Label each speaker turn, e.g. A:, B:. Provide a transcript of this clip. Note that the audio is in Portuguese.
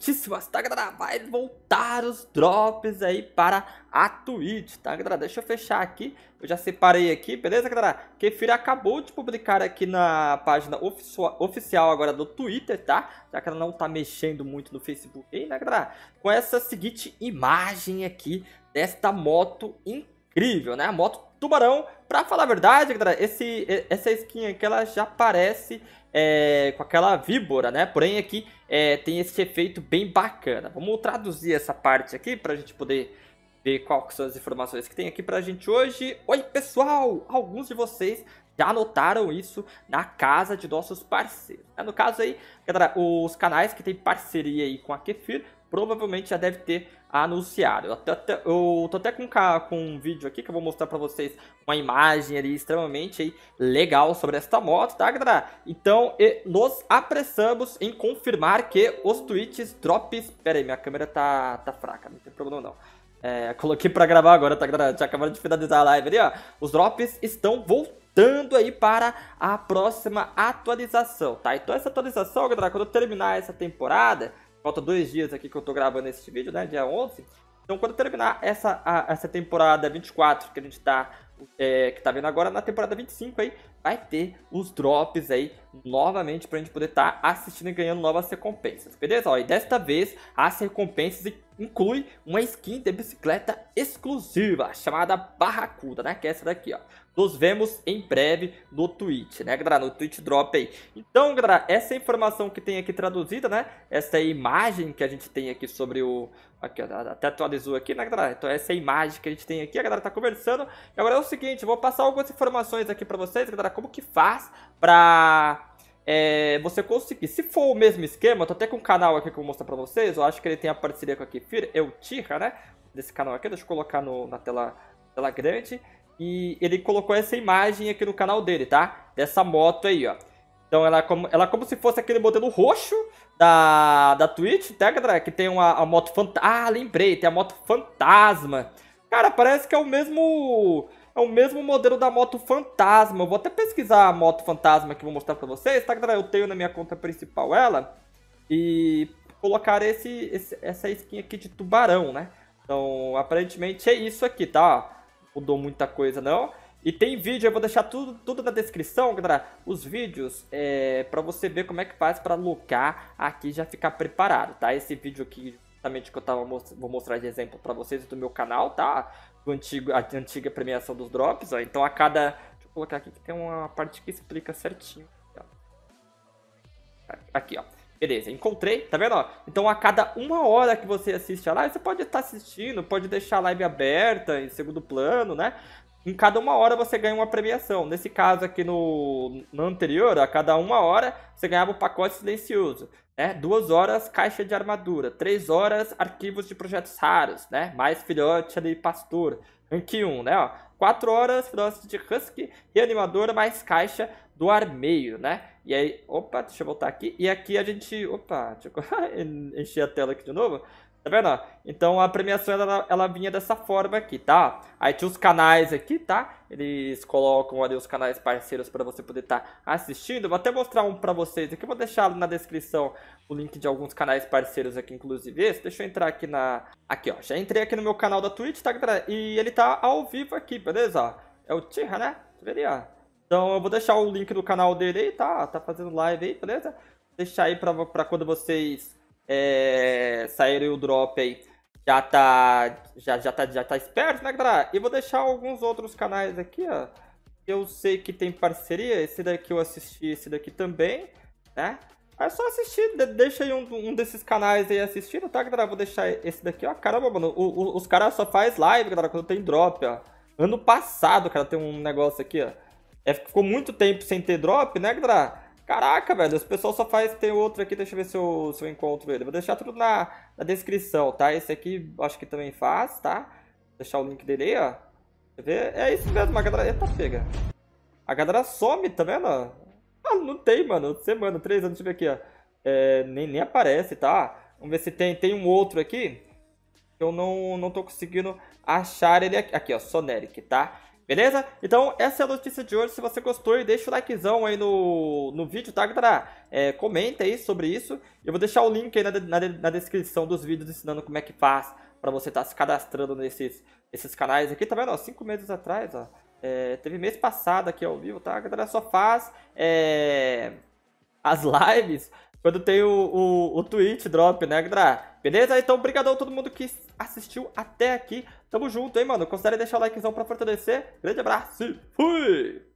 A: quentíssimas, tá, galera? Vai voltar os drops aí para a Twitch, tá, galera? Deixa eu fechar aqui, eu já separei aqui, beleza, galera? Kefir acabou de publicar aqui na página oficial agora do Twitter, tá? Já que ela não tá mexendo muito no Facebook aí, né, galera? Com essa seguinte imagem aqui desta moto incrível, né? A moto Tubarão. Pra falar a verdade, galera, essa skin aqui, ela já parece com aquela víbora, né? Porém aqui tem esse efeito bem bacana. Vamos traduzir essa parte aqui pra gente poder ver quais são as informações que tem aqui pra gente hoje. Oi, pessoal! Alguns de vocês já notaram isso na casa de nossos parceiros. No caso aí, galera, os canais que tem parceria aí com a Kefir provavelmente já deve ter anunciado. Eu tô até com um vídeo aqui que eu vou mostrar pra vocês uma imagem ali extremamente aí legal sobre esta moto, tá, galera? Então, nos apressamos em confirmar que os tweets drops... Pera aí, minha câmera tá fraca, não tem problema não. Coloquei pra gravar agora, tá, galera? Já acabaram de finalizar a live ali, ó. Os drops estão voltando aí para a próxima atualização, tá? Então essa atualização, galera, quando eu terminar essa temporada... Falta 2 dias aqui que eu tô gravando esse vídeo, né? Dia 11. Então, quando terminar essa temporada 24 que a gente tá... que tá vendo agora, na temporada 25 aí, vai ter os drops aí novamente pra gente poder estar assistindo e ganhando novas recompensas, beleza? Ó, e desta vez, as recompensas incluem uma skin de bicicleta exclusiva, chamada Barracuda, né? Que é essa daqui, ó. Nos vemos em breve no Twitch, né, galera? No Twitch Drop aí. Então, galera, essa informação que tem aqui traduzida, né? Essa imagem que a gente tem aqui sobre o... Aqui, ó, até atualizou aqui, né, galera? Então, essa imagem que a gente tem aqui, a galera tá conversando. E agora é o seguinte, eu vou passar algumas informações aqui pra vocês, galera, como que faz pra... você conseguir, se for o mesmo esquema, eu tô até com um canal aqui que eu vou mostrar pra vocês, eu acho que ele tem a parceria com a Kefir, é o Tira, né? Desse canal aqui, deixa eu colocar na tela grande. E ele colocou essa imagem aqui no canal dele, tá? Dessa moto aí, ó. Então ela é como se fosse aquele modelo roxo da Twitch, tá, galera? Que tem a moto fantasma. Ah, lembrei, tem a moto fantasma. Cara, parece que é o mesmo modelo da moto fantasma. Eu vou até pesquisar a moto fantasma que eu vou mostrar pra vocês, tá, galera? Eu tenho na minha conta principal ela. E colocar essa skin aqui de tubarão, né? Então, aparentemente é isso aqui, tá? Mudou muita coisa não. E tem vídeo, eu vou deixar tudo na descrição, galera. Os vídeos, pra você ver como é que faz pra locar aqui e já ficar preparado, tá? Esse vídeo aqui, justamente que eu vou mostrar de exemplo pra vocês do meu canal, tá? A antiga premiação dos drops, ó. Então a cada... Deixa eu colocar aqui que tem uma parte que explica certinho. Aqui, ó. Beleza, encontrei, tá vendo, ó? Então a cada 1 hora que você assiste a live, você pode estar assistindo, pode deixar a live aberta em segundo plano, né? Em cada 1 hora você ganha uma premiação. Nesse caso aqui no anterior, a cada 1 hora você ganhava o pacote silencioso, né? 2 horas caixa de armadura, 3 horas arquivos de projetos raros, né? Mais filhote ali pastor, rank 1, né? Ó, 4 horas filhote de husky, reanimadora mais caixa do armeiro, né? E aí, opa, deixa eu voltar aqui. E aqui a gente, opa, deixa eu encher a tela aqui de novo. Tá vendo, ó? Então a premiação, ela vinha dessa forma aqui, tá? Aí tinha os canais aqui, tá? Eles colocam ali os canais parceiros pra você poder estar assistindo. Vou até mostrar um pra vocês aqui. Vou deixar na descrição o link de alguns canais parceiros aqui, inclusive esse. Deixa eu entrar aqui Aqui, ó. Já entrei aqui no meu canal da Twitch, tá, galera? E ele tá ao vivo aqui, beleza? Ó, é o Tira, né? Deixa eu ver ali, ó. Então eu vou deixar o link do canal dele aí, tá? Tá fazendo live aí, beleza? Vou deixar aí pra quando vocês saírem o drop aí. Já tá esperto, né, galera? E vou deixar alguns outros canais aqui, ó. Eu sei que tem parceria. Esse daqui eu assisti, esse daqui também, né? É só assistir, deixa aí um desses canais aí assistindo, tá, galera? Vou deixar esse daqui, ó. Caramba, mano, os caras só faz live, galera, quando tem drop, ó. Ano passado, cara, tem um negócio aqui, ó. Ficou muito tempo sem ter drop, né, galera? Caraca, velho, os pessoal só faz... Tem outro aqui, deixa eu ver se eu encontro ele. Vou deixar tudo na descrição, tá? Esse aqui, acho que também faz, tá? Vou deixar o link dele aí, ó. Você vê? É isso mesmo, a galera... Eita, pega. A galera some, tá vendo? Ah, não tem, mano. Semana, 3 anos, deixa eu ver aqui, ó. Nem aparece, tá? Vamos ver se tem um outro aqui. Eu não tô conseguindo achar ele aqui. Aqui, ó, Soneric, tá? Beleza? Então, essa é a notícia de hoje. Se você gostou, deixa o likezão aí no vídeo, tá, galera? Comenta aí sobre isso. Eu vou deixar o link aí na descrição dos vídeos ensinando como é que faz pra você estar se cadastrando nesses canais aqui. Tá vendo? Ó, 5 meses atrás, ó. Teve mês passado aqui ao vivo, tá? A galera só faz as lives quando tem o Twitch drop, né, galera? Beleza? Então, obrigadão a todo mundo que assistiu até aqui. Tamo junto, hein, mano? Considere deixar o likezão pra fortalecer. Grande abraço e fui!